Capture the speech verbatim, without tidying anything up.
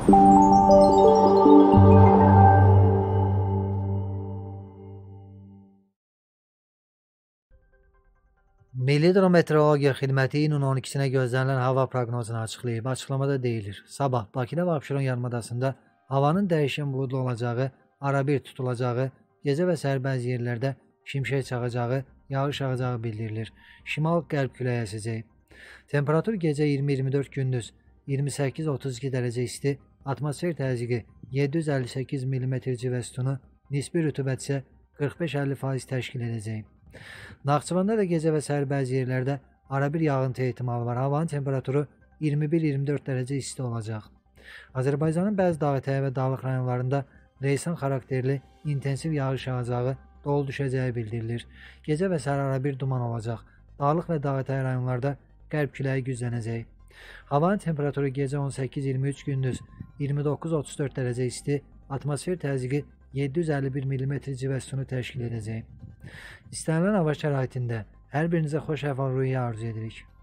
Milli Hidrometeorologiya Xidməti iyunun on ikisinə gözlənilən hava proqnozunu açıqlayıb. Açıqlamada deyilir: Sabah Bakıda və Abşeron yarımadasında havanın dəyişkən buludlu olacağı, arabir tutulacağı, gecə və səhər bəzi yerlərdə şimşək çaxacağı, yağış yağacağı bildirilir. Şimal-qərb küləyi əsəcək. Temperatur gecə iyirmi iyirmi dörd, gündüz iyirmi səkkiz otuz iki dərəcə isti, atmosfer təzyiqi yeddi yüz əlli səkkiz millimetr civə sütunu, nisbi rütubət isə qırx beş əlli faiz təşkil edəcək. Naxçıvanda da gecə və səhər bəzi yerlərdə arabir yağıntı ehtimalı var. Havanın temperaturu iyirmi bir iyirmi dörd dərəcə isti olacaq. Azərbaycanın bəzi dağ-ətəyi və dağlıq rayonlarında leysan xarakterli intensiv yağış yağacağı, dolu düşəcəyi bildirilir. Gecə və səhər arabir duman olacaq. Dağlıq və dağ-ətəyi rayonlarda qərb küləyi güclənəcək. Havanın temperaturu gecə on səkkiz iyirmi üç, gündüz iyirmi doqquz otuz dörd dərəcə isti, atmosfer təzyiqi yeddi yüz əlli bir millimetr civə sütunu təşkil edəcək. İstənilən hava şəraitində hər birinizə xoş əhval-ruhiyyə arzu edirik.